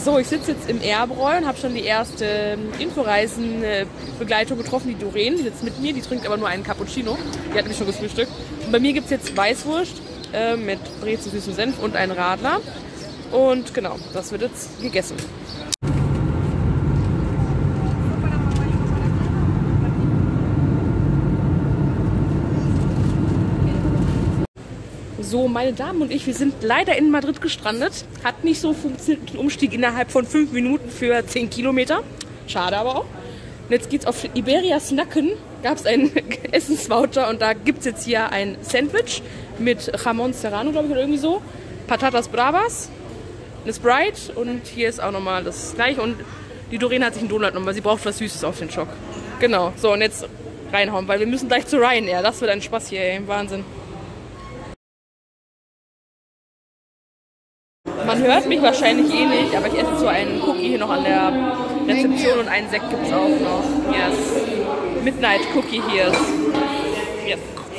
So, ich sitze jetzt im Airbräu und habe schon die erste Inforeisenbegleitung getroffen, die Doreen. Die sitzt mit mir, die trinkt aber nur einen Cappuccino. Die hat nämlich schon gefrühstückt. Und bei mir gibt es jetzt Weißwurst mit Brezel, süßem Senf und einen Radler. Und genau, das wird jetzt gegessen. So, meine Damen und ich, wir sind leider in Madrid gestrandet. Hat nicht so funktioniert, ein Umstieg innerhalb von 5 Minuten für 10 Kilometer. Schade aber auch. Und jetzt geht's auf Iberia Snacken. Gab es einen Essensvoucher und da gibt es jetzt hier ein Sandwich mit Jamón Serrano, glaube ich, oder irgendwie so. Patatas Bravas, eine Sprite und hier ist auch nochmal das gleiche. Und die Doreen hat sich einen Donut genommen, weil sie braucht was Süßes auf den Schock. Genau, so und jetzt reinhauen, weil wir müssen gleich zu Ryanair. Das wird ein Spaß hier, ey. Wahnsinn. Man hört mich wahrscheinlich eh nicht, aber ich esse so einen Cookie hier noch an der Rezeption und einen Sekt gibt es auch noch. Yes. Midnight Cookie hier. Yes.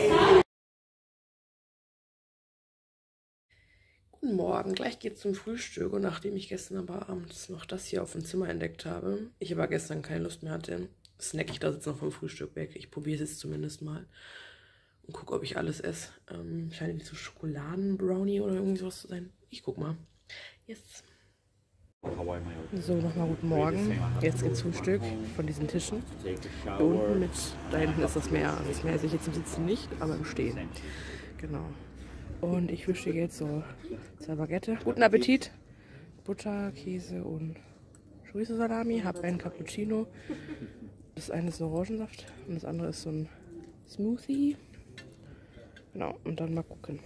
Guten Morgen, gleich geht's zum Frühstück und nachdem ich gestern aber abends noch das hier auf dem Zimmer entdeckt habe, ich aber gestern keine Lust mehr hatte, snack ich das jetzt noch vom Frühstück weg. Ich probiere es jetzt zumindest mal und gucke, ob ich alles esse. Scheint nicht so Schokoladenbrownie oder irgendwie sowas zu sein. Ich guck mal. Yes. So, nochmal guten Morgen. Jetzt gibt's Frühstück von diesen Tischen. Hier unten mit, da hinten ist das Meer. Das Meer sehe ich jetzt im Sitzen nicht, aber im Stehen. Genau. Und ich wische jetzt so 2 Baguette. Guten Appetit. Butter, Käse und Chorizo-Salami. Habe einen Cappuccino. Das eine ist ein Orangensaft und das andere ist so ein Smoothie. Genau, und dann mal gucken.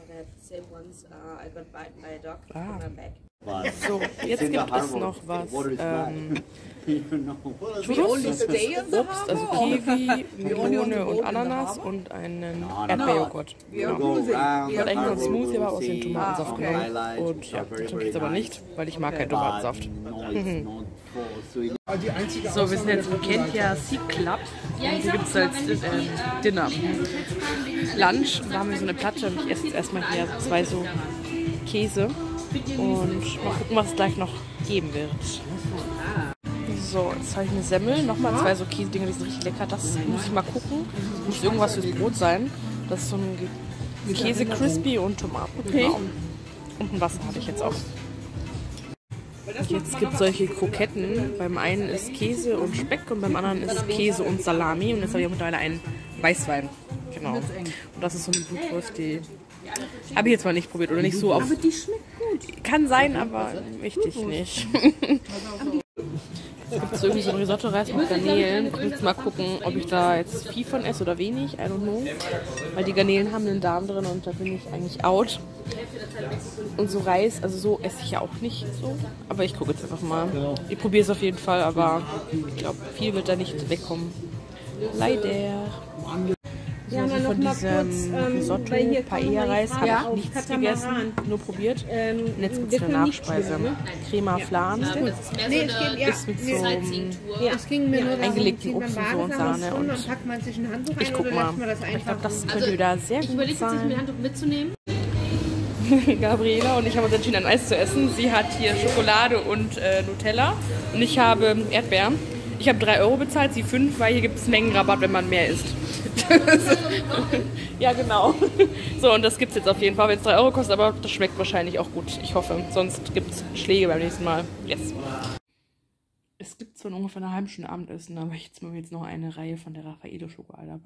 So, jetzt gibt es noch was. Churros, Obst, also Kiwi, Melone und Ananas und einen Erdbeerjoghurt. Genau. Ich wollte eigentlich noch einen Smoothie, aber aus dem Tomatensaft genommen. Und ja, das trinke ich jetzt aber nicht, weil ich mag keinen Tomatensaft. So, wir sind jetzt im Kentia Sea Club. Und hier gibt es als Dinner. Lunch. Und da haben wir so eine Platte und ich esse jetzt erstmal hier 2 so Käse. Und mal gucken, was es gleich noch geben wird. So, jetzt habe ich eine Semmel. Nochmal 2 so Käse-Dinge, die sind richtig lecker. Das muss ich mal gucken. Muss irgendwas fürs Brot sein. Das ist so ein Käse-Crispy und Tomaten. Okay. Genau. Und ein Wasser habe ich jetzt auch. Jetzt gibt es solche Kroketten. Beim einen ist Käse und Speck und beim anderen ist Käse und Salami. Und jetzt habe ich auch mittlerweile einen Weißwein. Genau. Und das ist so eine Blutwurst, die habe ich jetzt mal nicht probiert oder nicht so auf. Aber die schmeckt gut. Kann sein, aber richtig nicht. Es gibt so irgendwie so ein Risotto-Reis mit Garnelen. Ich will jetzt mal gucken, ob ich da jetzt viel von esse oder wenig. I don't know. Weil die Garnelen haben einen Darm drin und da bin ich eigentlich out. Und so Reis, also so esse ich ja auch nicht so. Aber ich gucke jetzt einfach mal. Ich probiere es auf jeden Fall, aber ich glaube, viel wird da nicht wegkommen. Leider. So, also von diesem Risotto, Paella-Reis habe ich nichts gegessen, nur probiert. Und jetzt gibt es eine Nachspeise. Crema Flan ist mit so eingelegten Obst und so und Sahne. Und ich guck mal. Ich glaube, das könnte wieder sehr gut sein. Gabriela und ich haben uns entschieden, ein Eis zu essen. Sie hat hier Schokolade und Nutella und ich habe Erdbeeren. Ich habe 3 Euro bezahlt, sie 5, weil hier gibt es Mengenrabatt, wenn man mehr isst. Ja, genau. So, und das gibt es jetzt auf jeden Fall, wenn es 3 Euro kostet, aber das schmeckt wahrscheinlich auch gut. Ich hoffe, sonst gibt es Schläge beim nächsten Mal. Yes. Es gibt zwar ungefähr eine halbe Stunde Abendessen, aber jetzt machen wir jetzt noch eine Reihe von der Raffaello-Schokolade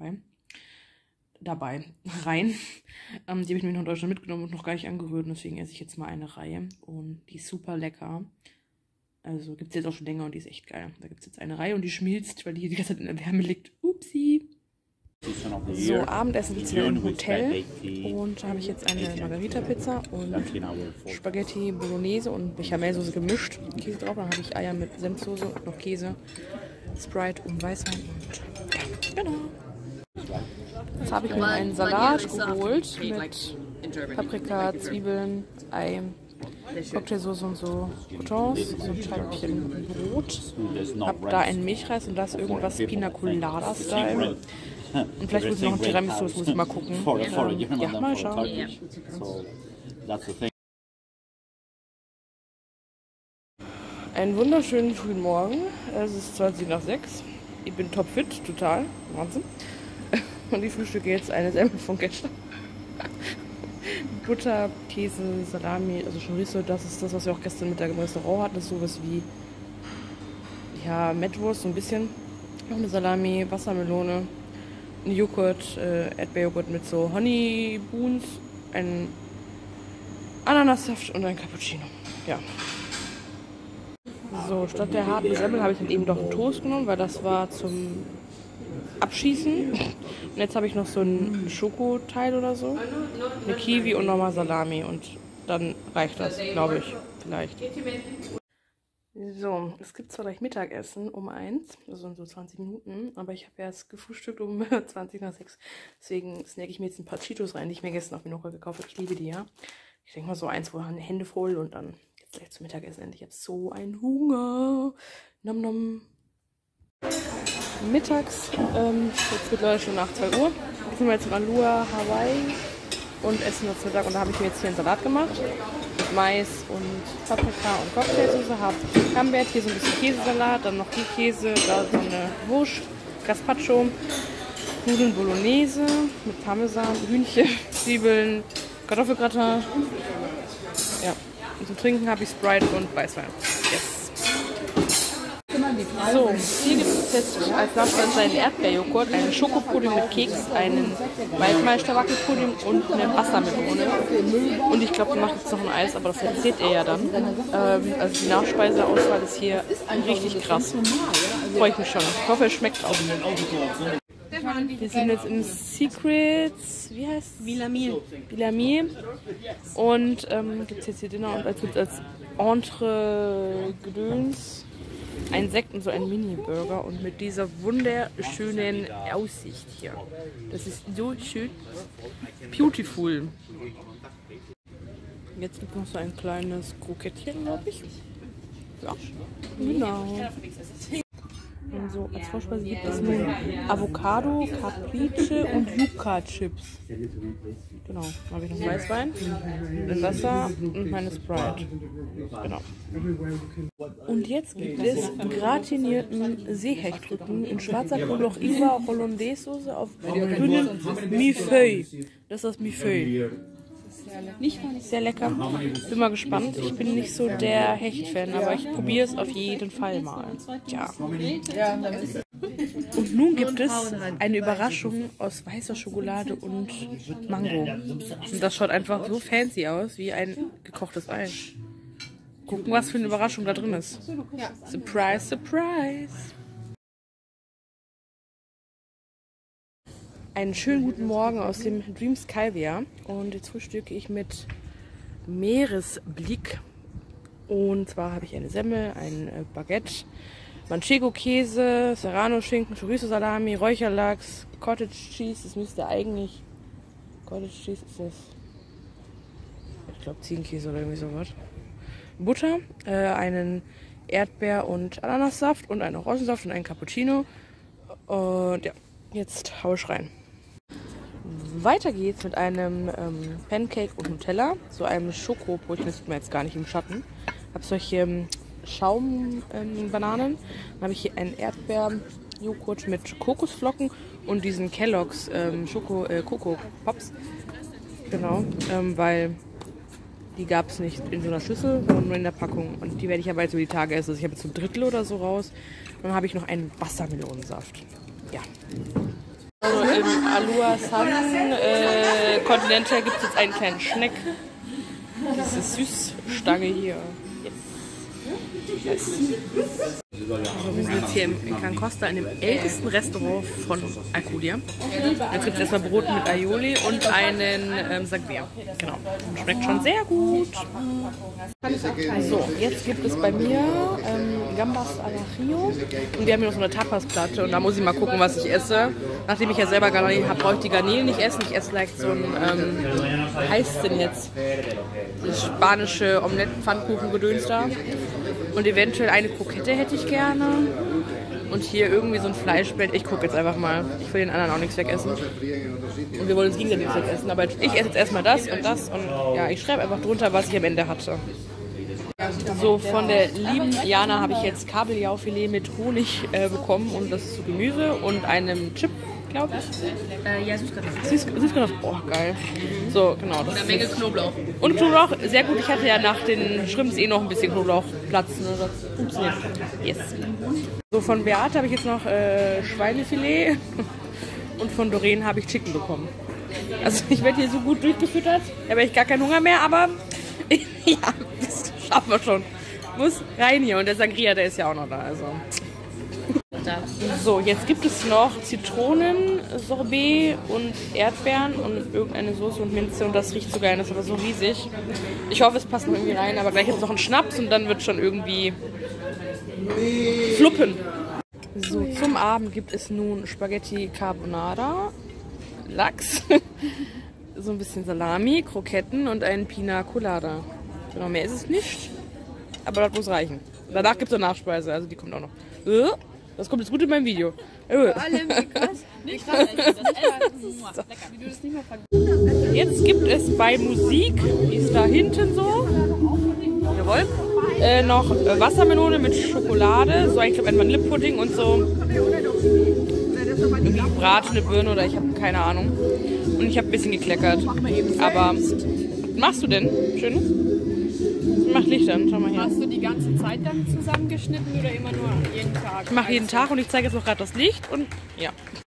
rein. Die habe ich nämlich noch in Deutschland mitgenommen und noch gar nicht angerührt, deswegen esse ich jetzt mal eine Reihe. Und die ist super lecker. Also gibt es jetzt auch schon länger und die ist echt geil. Da gibt es jetzt eine Reihe und die schmilzt, weil die ganze Zeit in der Wärme liegt. Upsi. So, Abendessen gibt es hier im Hotel. Und da habe ich jetzt eine Margarita-Pizza und Spaghetti Bolognese und Bechamelsoße gemischt. Käse drauf, dann habe ich Eier mit Senfsoße und noch Käse, Sprite und Weißwein. Und ja, genau. Jetzt habe ich mir einen Salat geholt mit Paprika, Zwiebeln, Ei, Cocktailsoße und so Croutons, so ein Scheibchen Brot. Hab da einen Milchreis und das irgendwas Pina Colada Style. Und vielleicht muss ich noch ein Tiramisu, das muss ich mal gucken. Ja, mal schauen. Einen wunderschönen frühen Morgen. Es ist 20 nach 6. Ich bin topfit, total. Wahnsinn. Und ich frühstücke jetzt eine Semmel von gestern. Butter, Käse, Salami, also Chorizo. Das ist das, was wir auch gestern Mittag im Restaurant hatten. Das ist sowas wie, ja, Mettwurst, so ein bisschen. Noch eine Salami, Wassermelone, ein Joghurt, Erdbeerjoghurt mit so Honey Boons, ein Ananassaft und ein Cappuccino. Ja. So, statt der harten Semmel habe ich dann eben doch einen Toast genommen, weil das war zum Abschießen. Und jetzt habe ich noch so ein Schokoteil oder so, eine Kiwi und nochmal Salami und dann reicht das, glaube ich, vielleicht. So, es gibt zwar gleich Mittagessen um 1, also in so 20 Minuten, aber ich habe erst gefrühstückt um 20 nach 6. Deswegen snacke ich mir jetzt ein paar Cheetos rein, die ich mir gestern auf Minoka gekauft habe. Ich liebe die, ja. Ich denke mal so eins, wo man Hände voll und dann jetzt gleich zum Mittagessen endlich. Ich habe so einen Hunger. Nom nom. Mittags, jetzt wird leider schon nach 2 Uhr. Jetzt sind wir jetzt im Alua Hawaii und essen das Mittag. Und da habe ich mir jetzt hier einen Salat gemacht. Mit Mais und Paprika und Cocktailsoße. Habe Camembert, hier so ein bisschen Käsesalat, dann noch die Käse, da so eine Wurst, Gazpacho, Nudeln Bolognese mit Parmesan, Hühnchen, Zwiebeln, Kartoffelgratin. Ja. Und zum Trinken habe ich Sprite und Weißwein. Yes. So, hier gibt es jetzt als Nachspeise einen Erdbeerjoghurt, einen Schokopudding mit Keks, einen Waldmeister-Wackelpudding und eine Wassermelone. Und ich glaube, die macht jetzt noch ein Eis, aber das erzählt ihr ja dann. Also die Nachspeiseauswahl ist hier richtig krass. Freue ich mich schon. Ich hoffe, es schmeckt auch. Wir sind jetzt im Secrets, wie heißt es? Villamil. Und gibt es jetzt hier Dinner und als Entree-Gedöns ein Sekt und so ein Mini-Burger und mit dieser wunderschönen Aussicht hier. Das ist so schön. Beautiful. Jetzt gibt es noch so ein kleines Krokettchen, glaube ich. Ja, genau. Und so als Vorspeise gibt es nun Avocado, Caprese und Yucca-Chips. Genau, dann habe ich noch Weißwein, ein Wasser und meine Sprite. Genau. Und jetzt gibt es gratinierten Seehechtrücken in schwarzer Knoblauch, Ingwer, Hollandaise-Soße auf grünen Millefeuille. Das ist das Millefeuille. Sehr lecker. Bin mal gespannt. Ich bin nicht so der Hecht-Fan, aber ich probiere es auf jeden Fall mal. Ja. Und nun gibt es eine Überraschung aus weißer Schokolade und Mango. Und das schaut einfach so fancy aus wie ein gekochtes Ei. Gucken, was für eine Überraschung da drin ist. Surprise, surprise! Einen schönen guten Morgen aus dem Dreams Calvia und jetzt frühstücke ich mit Meeresblick und zwar habe ich eine Semmel, ein Baguette, Manchego-Käse, Serrano-Schinken, Chorizo-Salami, Räucherlachs, Cottage Cheese, das müsste eigentlich, Cottage Cheese ist das, ich glaube Ziegenkäse oder irgendwie sowas, Butter, einen Erdbeer- und Ananassaft und einen Orangensaft und einen Cappuccino und ja, jetzt hau ich rein. Weiter geht's mit einem Pancake und Nutella, so einem Schokobrötchen, das sieht man jetzt gar nicht im Schatten. Ich habe solche Schaumbananen. Dann habe ich hier einen Erdbeerjoghurt mit Kokosflocken und diesen Kellogg's Coco-Pops. Genau, weil die gab es nicht in so einer Schüssel, sondern nur in der Packung. Und die werde ich aber jetzt über die Tage essen. Also ich habe jetzt so ein Drittel oder so raus. Und dann habe ich noch einen Wassermelonensaft. Ja. Also im Alua Sun Continental gibt es jetzt einen kleinen Schneck. Diese Süßstange hier. Yes. Also wir sind jetzt hier in Can Costa, in dem ältesten Restaurant von Alcudia. Jetzt gibt es erstmal Brot mit Aioli und einen Sangria. Genau. Und schmeckt schon sehr gut. So, jetzt gibt es bei mir Gambas al Ajillo. Und wir haben hier noch so eine Tapas-Platte. Und da muss ich mal gucken, was ich esse. Nachdem ich ja selber Garnelen habe, brauche ich die Garnelen nicht essen. Ich esse gleich so ein, wie heißt denn jetzt? Das spanische Omelette-Pfannkuchen-Gedöns da. Und eventuell eine Krokette hätte ich gerne. Und hier irgendwie so ein Fleischbett. Ich gucke jetzt einfach mal. Ich will den anderen auch nichts wegessen. Und wir wollen uns gegenseitig nichts wegessen. Aber ich esse jetzt erstmal das und das. Und ja, ich schreibe einfach drunter, was ich am Ende hatte. So, von der lieben Jana habe ich jetzt Kabeljaufilet mit Honig bekommen und das ist so Gemüse und einem Chip, glaube ich. Ja, Süßkartoffeln. Süßkartoffeln, oh geil. So, genau. Das Eine Menge Knoblauch. Und Knoblauch, sehr gut. Ich hatte ja nach den Shrimps noch ein bisschen Knoblauchplatz. Ne? Das funktioniert. Yes. So, von Beate habe ich jetzt noch Schweinefilet und von Doreen habe ich Chicken bekommen. Also ich werde hier so gut durchgefüttert, da habe ich gar keinen Hunger mehr, aber ja, das schaffen wir schon. Muss rein hier und der Sangria, der ist ja auch noch da. Also. So, jetzt gibt es noch Zitronen-Sorbet und Erdbeeren und irgendeine Soße und Minze und das riecht so geil, das ist aber so riesig. Ich hoffe, es passt noch irgendwie rein, aber gleich jetzt noch ein Schnaps und dann wird schon irgendwie fluppen. So, zum Abend gibt es nun Spaghetti Carbonara, Lachs, so ein bisschen Salami, Kroketten und einen Pina Colada. Genau, mehr ist es nicht, aber das muss reichen. Danach gibt es eine Nachspeise, also die kommt auch noch. Das kommt jetzt gut in meinem Video. Jetzt gibt es bei Musik, die ist da hinten so, jawohl, noch Wassermelone mit Schokolade, so ich glaube ein Vanillepudding und so irgendwie gebratene Birne oder ich habe keine Ahnung. Und ich habe ein bisschen gekleckert. Aber was machst du denn? Schönes? Mach Licht an, schau mal her. Hast du die ganze Zeit dann zusammengeschnitten oder immer nur jeden Tag? Ich mache jeden Tag und ich zeige jetzt noch gerade das Licht und ja.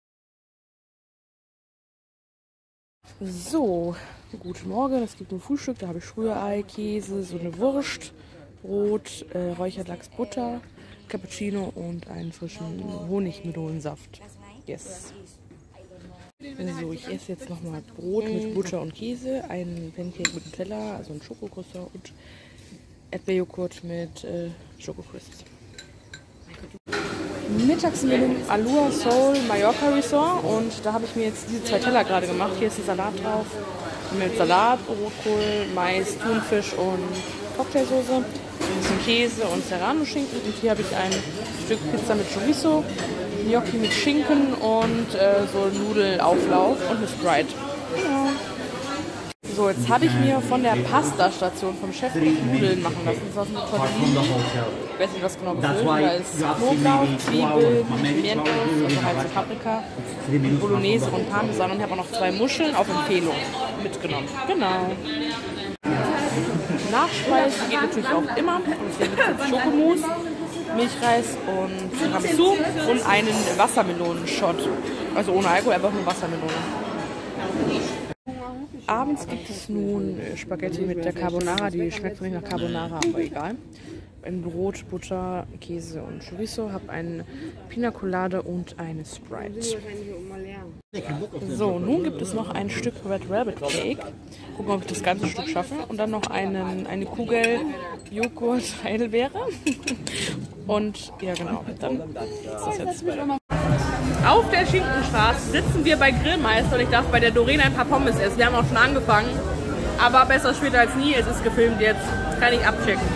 So, guten Morgen. Es gibt ein Frühstück, da habe ich Rührei, Käse, so eine Wurst, Brot, Räucherlachs, Butter, Cappuccino und einen frischen Honigmelonensaft. Yes. So, ich esse jetzt nochmal Brot mit Butter und Käse, einen Pancake mit Nutella, also ein Schokocroissant und Erdbeerjoghurt mit Schokocrisps. Mittagsmenü Alua Soul Mallorca Resort und da habe ich mir jetzt diese 2 Teller gerade gemacht. Hier ist ein Salat drauf mit Salat, Rotkohl, Mais, Thunfisch und Cocktailsoße, ein bisschen Käse und Serrano-Schinken und hier habe ich ein Stück Pizza mit Chorizo, Gnocchi mit Schinken und so Nudelauflauf und eine Sprite. Genau. So, jetzt habe ich mir von der Pasta-Station vom Chef Nudeln machen lassen. Das war so eine Tortellini. Ich weiß nicht, was genau gefüllt. Da ist Knoblauch, Zwiebeln, Pimientos, also halt so Paprika, Bolognese und Parmesan. Und ich habe auch noch 2 Muscheln auf Empfehlung mitgenommen. Genau. Nachspeise geht natürlich auch immer. Und hier gibt es Schokomousse, Milchreis und Tiramisu und einen Wassermelonenshot. Also ohne Alkohol, einfach nur Wassermelone. Abends gibt es nun Spaghetti mit der Carbonara, die schmeckt für mich nach Carbonara, aber egal. Ein Brot, Butter, Käse und Chorizo, habe einen Pina Colada und eine Sprite. So, nun gibt es noch ein Stück Red Rabbit Cake. Gucken, ob ich das ganze Stück schaffe. Und dann noch eine Kugel Joghurt Heidelbeere. Und ja genau, dann ist das jetzt bei. Auf der Schinkenstraße sitzen wir bei Grillmeister und ich darf bei der Doreen ein paar Pommes essen. Wir haben auch schon angefangen, aber besser später als nie. Es ist gefilmt jetzt, kann ich abchecken.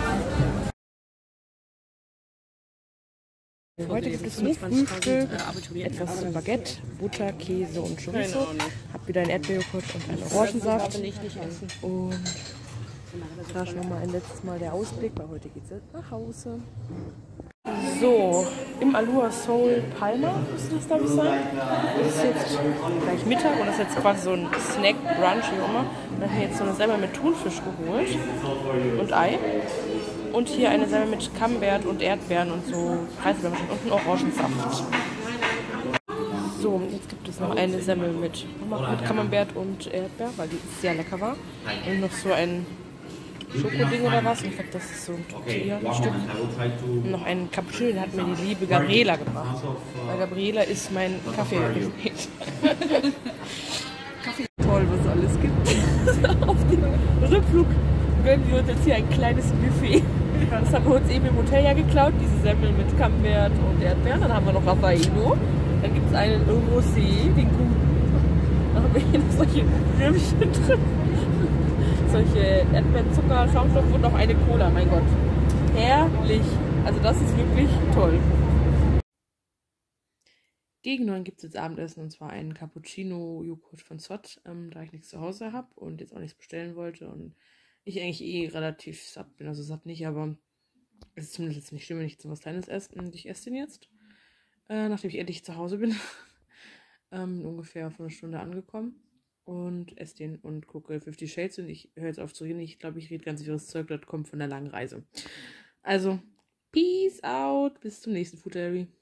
Heute gibt es zum Frühstück etwas Baguette, Butter, Käse und Chorizo. Hab wieder einen Erdbeerjoghurt und einen Orangensaft. Und da schon mal ein letztes Mal der Ausblick, weil heute geht es jetzt nach Hause. So, im Alua Soul Palma müsste das, glaube ich, sein. Das ist jetzt gleich Mittag und das ist jetzt quasi so ein Snack, Brunch, wie auch immer. Und dann habe ich jetzt so eine Semmel mit Thunfisch geholt und Ei. Und hier eine Semmel mit Camembert und Erdbeeren und so Preiselbeeren und einen Orangensaft. So, jetzt gibt es noch eine Semmel mit Camembert und Erdbeer, weil die sehr lecker war. Und noch so ein Schokoding oder was. Ich glaube, das ist so ein Tortilla-Stück. Und noch einen Cappuccino, den hat mir die liebe Gabriela gebracht. Weil Gabriela ist mein Kaffee-Gefäß. Toll, was es alles gibt. Auf dem Rückflug gönnen wir uns jetzt hier ein kleines Buffet. Das haben wir uns eben im Hotel ja geklaut, diese Semmel mit Camembert und Erdbeeren. Dann haben wir noch Raffaello. Dann gibt es einen Rosé, den guten. Dann haben wir hier noch solche Würmchen drin. Solche Erdbeerzucker, Schaumstoff und noch eine Cola, mein Gott. Herrlich. Also das ist wirklich toll. Gegen 9 gibt es jetzt Abendessen und zwar einen Cappuccino-Joghurt von Zott, da ich nichts zu Hause habe und jetzt auch nichts bestellen wollte und ich eigentlich eh relativ satt bin. Also satt nicht, aber es ist zumindest jetzt nicht schlimm, wenn ich jetzt was Kleines esse. Und ich esse den jetzt, nachdem ich endlich zu Hause bin. Ungefähr vor einer Stunde angekommen. Und esse den und gucke 50 Shades und ich höre jetzt auf zu reden. Ich glaube, ich rede ganz wirres Zeug, das kommt von der langen Reise. Also, peace out, bis zum nächsten Food Diary.